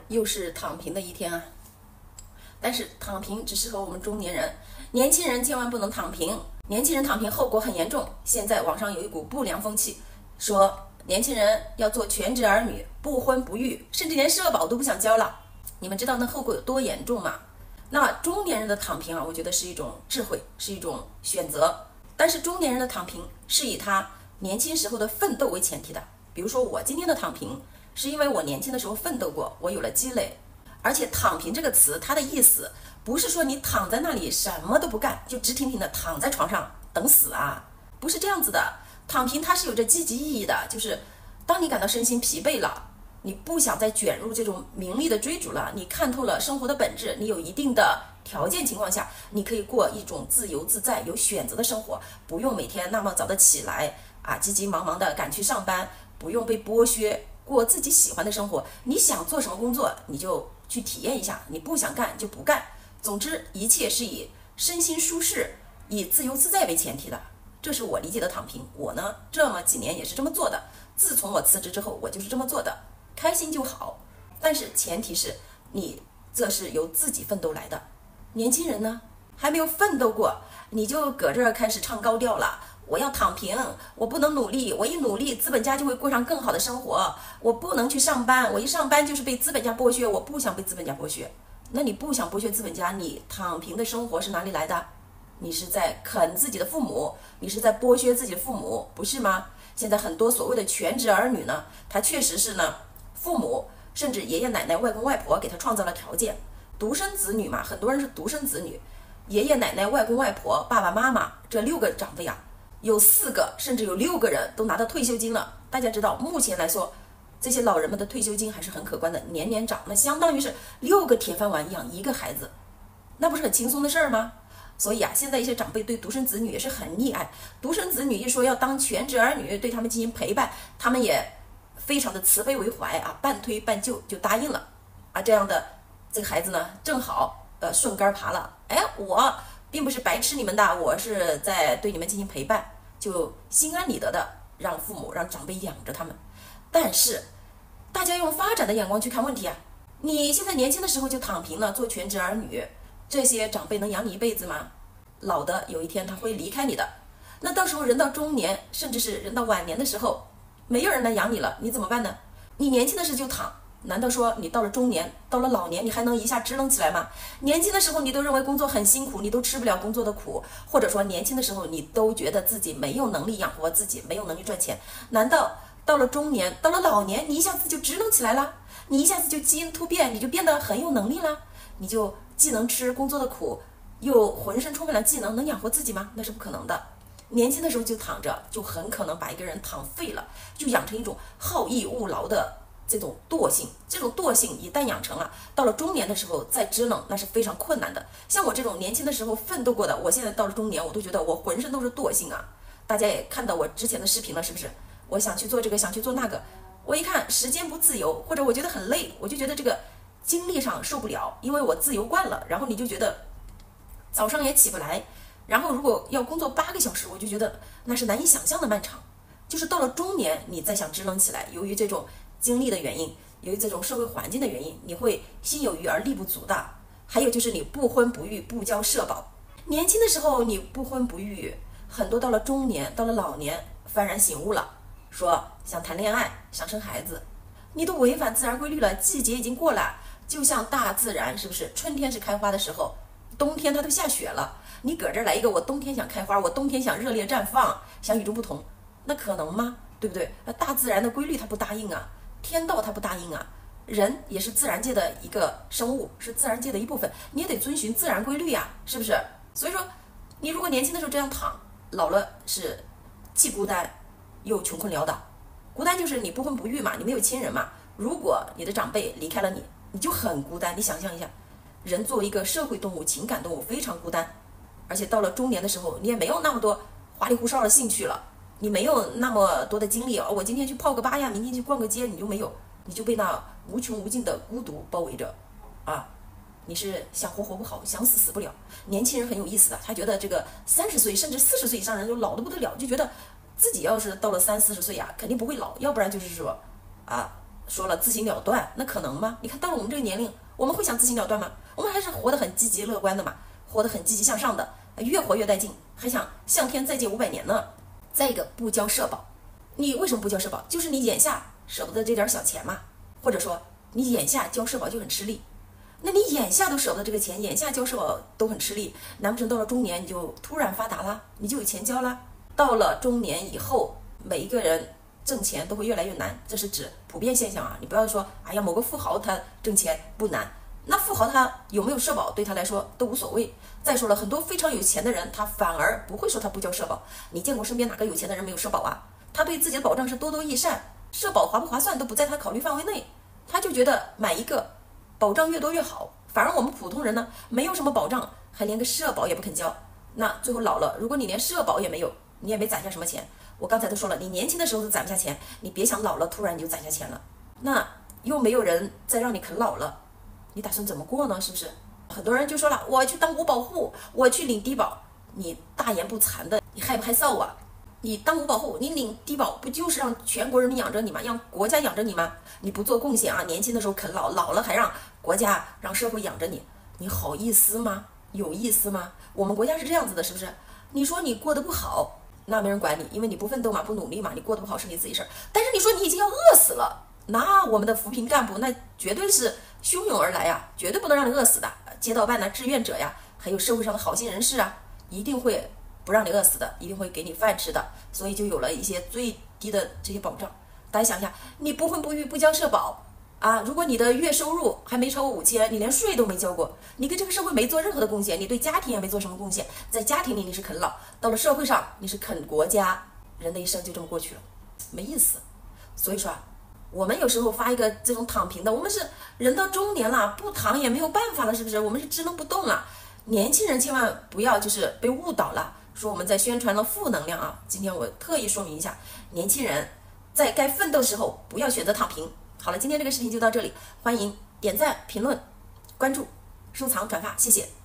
又是躺平的一天啊！但是躺平只适合我们中年人，年轻人千万不能躺平。年轻人躺平后果很严重。现在网上有一股不良风气，说年轻人要做全职儿女，不婚不育，甚至连社保都不想交了。你们知道那后果有多严重吗？那中年人的躺平啊，我觉得是一种智慧，是一种选择。但是中年人的躺平是以他年轻时候的奋斗为前提的。比如说我今天的躺平，是因为我年轻的时候奋斗过，我有了积累。而且躺平这个词，它的意思不是说你躺在那里什么都不干，就直挺挺的躺在床上等死啊，不是这样子的。躺平它是有着积极意义的，就是当你感到身心疲惫了，你不想再卷入这种名利的追逐了，你看透了生活的本质，你有一定的条件情况下，你可以过一种自由自在有选择的生活，不用每天那么早的起来啊，急急忙忙的赶去上班，不用被剥削，过自己喜欢的生活。你想做什么工作你就去体验一下，你不想干就不干。总之一切是以身心舒适，以自由自在为前提的，这是我理解的躺平。我呢这么几年也是这么做的，自从我辞职之后我就是这么做的，开心就好。但是前提是你这是由自己奋斗来的。年轻人呢还没有奋斗过，你就搁这儿开始唱高调了，我要躺平，我不能努力，我一努力资本家就会过上更好的生活，我不能去上班，我一上班就是被资本家剥削，我不想被资本家剥削。那你不想剥削资本家，你躺平的生活是哪里来的？你是在啃自己的父母，你是在剥削自己的父母，不是吗？现在很多所谓的全职儿女呢，他确实是呢，父母甚至爷爷奶奶外公外婆给他创造了条件。独生子女嘛，很多人是独生子女，爷爷奶奶外公外婆爸爸妈妈这6个长辈啊，有4个甚至有6个人都拿到退休金了。大家知道目前来说这些老人们的退休金还是很可观的，年年涨，那相当于是6个铁饭碗养1个孩子，那不是很轻松的事儿吗？所以啊，现在一些长辈对独生子女也是很溺爱，独生子女一说要当全职儿女，对他们进行陪伴，他们也非常的慈悲为怀啊，半推半就就答应了啊。这样的这个孩子呢，正好顺杆爬了，哎，我并不是白吃你们的，我是在对你们进行陪伴，就心安理得的让父母让长辈养着他们。但是大家用发展的眼光去看问题啊，你现在年轻的时候就躺平了，做全职儿女，这些长辈能养你一辈子吗？老的有一天他会离开你的，那到时候人到中年，甚至是人到晚年的时候，没有人来养你了，你怎么办呢？你年轻的时候就躺，难道说你到了中年，到了老年，你还能一下支棱起来吗？年轻的时候你都认为工作很辛苦，你都吃不了工作的苦，或者说年轻的时候你都觉得自己没有能力养活自己，没有能力赚钱，难道到了中年，到了老年，你一下子就支棱起来了？你一下子就基因突变，你就变得很有能力了？你就既能吃工作的苦，又浑身充满了技能，能养活自己吗？那是不可能的。年轻的时候就躺着，就很可能把一个人躺废了，就养成一种好逸恶劳的这种惰性。这种惰性一旦养成了，到了中年的时候再支棱，那是非常困难的。像我这种年轻的时候奋斗过的，我现在到了中年，我都觉得我浑身都是惰性啊。大家也看到我之前的视频了，是不是？我想去做这个，想去做那个，我一看时间不自由，或者我觉得很累，我就觉得这个精力上受不了，因为我自由惯了，然后你就觉得早上也起不来，然后如果要工作8个小时，我就觉得那是难以想象的漫长。就是到了中年，你再想支棱起来，由于这种经历的原因，由于这种社会环境的原因，你会心有余而力不足的。还有就是你不婚不育，不交社保。年轻的时候你不婚不育，很多到了中年，到了老年幡然醒悟了，说想谈恋爱，想生孩子，你都违反自然规律了，季节已经过了。就像大自然，是不是春天是开花的时候，冬天它都下雪了，你搁这儿来一个我冬天想开花，我冬天想热烈绽放，想与众不同，那可能吗？对不对？大自然的规律它不答应啊，天道它不答应啊。人也是自然界的一个生物，是自然界的一部分，你也得遵循自然规律啊，是不是？所以说你如果年轻的时候这样躺，老了是既孤单又穷困潦倒。孤单就是你不婚不育嘛，你没有亲人嘛，如果你的长辈离开了你，你就很孤单。你想象一下，人作为一个社会动物，情感动物，非常孤单。而且到了中年的时候，你也没有那么多花里胡哨的兴趣了，你没有那么多的精力，我今天去泡个吧呀，明天去逛个街，你就没有，你就被那无穷无尽的孤独包围着啊！你是想活活不好，想死死不了。年轻人很有意思的，他觉得这个30岁甚至40岁以上人就老得不得了，就觉得自己要是到了30、40岁呀，肯定不会老，要不然就是说啊， 说了自行了断，那可能吗？你看到了我们这个年龄，我们会想自行了断吗？我们还是活得很积极乐观的嘛，活得很积极向上的，越活越带劲，还想向天再借500年呢。再一个，不交社保，你为什么不交社保？就是你眼下舍不得这点小钱嘛，或者说你眼下交社保就很吃力。那你眼下都舍不得这个钱，眼下交社保都很吃力，难不成到了中年你就突然发达了，你就有钱交了？到了中年以后，每一个人挣钱都会越来越难，这是指普遍现象啊！你不要说，哎呀，某个富豪他挣钱不难，那富豪他有没有社保对他来说都无所谓。再说了，很多非常有钱的人，他反而不会说他不交社保。你见过身边哪个有钱的人没有社保啊？他对自己的保障是多多益善，社保划不划算都不在他考虑范围内，他就觉得买一个保障越多越好。反而我们普通人呢，没有什么保障，还连个社保也不肯交，那最后老了，如果你连社保也没有，你也没攒下什么钱。我刚才都说了，你年轻的时候都攒不下钱，你别想老了突然你就攒下钱了，那又没有人再让你啃老了，你打算怎么过呢？是不是？很多人就说了，我去当五保户，我去领低保，你大言不惭的，你害不害臊啊？你当五保户，你领低保，不就是让全国人民养着你吗？让国家养着你吗？你不做贡献啊，年轻的时候啃老，老了还让国家让社会养着你，你好意思吗？有意思吗？我们国家是这样子的，是不是？你说你过得不好，那没人管你，因为你不奋斗嘛，不努力嘛，你过得不好是你自己事儿。但是你说你已经要饿死了，那我们的扶贫干部那绝对是汹涌而来呀，绝对不能让你饿死的。街道办的志愿者呀，还有社会上的好心人士啊，一定会不让你饿死的，一定会给你饭吃的。所以就有了一些最低的这些保障。大家想一下，你不婚不育不交社保啊，如果你的月收入还没超过5000，你连税都没交过，你给这个社会没做任何的贡献，你对家庭也没做什么贡献，在家庭里你是啃老，到了社会上你是啃国家，人的一生就这么过去了，没意思。所以说啊，我们有时候发一个这种躺平的，我们是人到中年了，不躺也没有办法了，是不是？我们是支棱不动了。年轻人千万不要就是被误导了，说我们在宣传了负能量啊。今天我特意说明一下，年轻人在该奋斗时候不要选择躺平。好了，今天这个视频就到这里，欢迎点赞、评论、关注、收藏、转发，谢谢。